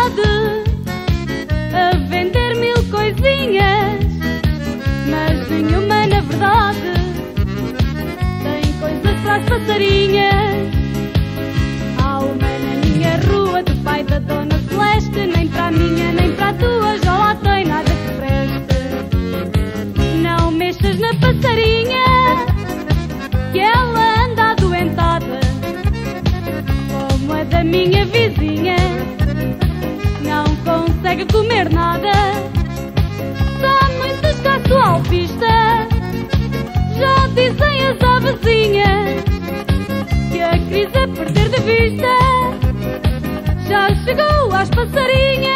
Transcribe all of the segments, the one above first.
cidade a vender mil coisinhas, mas nenhuma na verdade tem coisas para as passarinhas. Há uma na minha rua do pai da Dona Celeste, nem para a minha nem para a tua já lá tem nada que preste. Não mexas na passarinha, que ela anda adoentada, como a da minha vizinha, não consegue comer nada. Está muito escasso alpista, já dizem as avezinhas que a crise é perder de vista já chegou às passarinhas.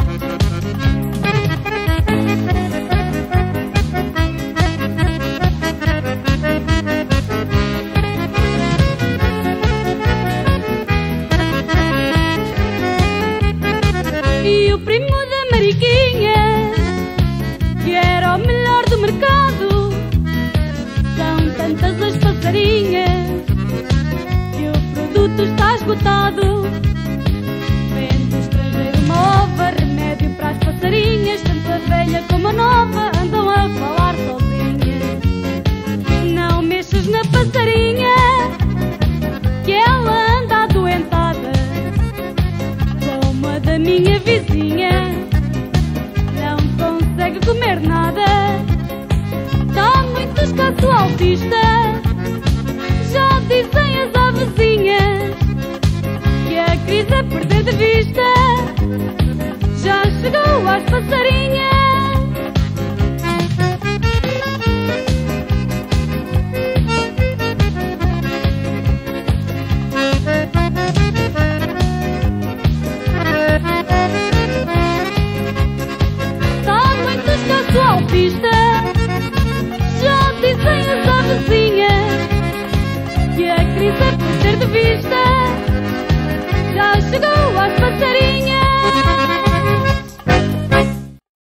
E o primo da Mariquinha, que era o melhor do mercado, são tantas as passarinhas que o produto está esgotado. Vende o estrangeiro uma ova, remédio para as passarinhas, tanto a velha como a nova andam a falar sozinhas. Não mexas na passarinha, que ela anda adoentada, como a da minha vizinha, não consegue comer nada. Está muito escasso alpista, já dizem as avezinhas que a crise é perder de vista já chegou às passarinhas. Está muito escasso alpista, já dizem as avezinhas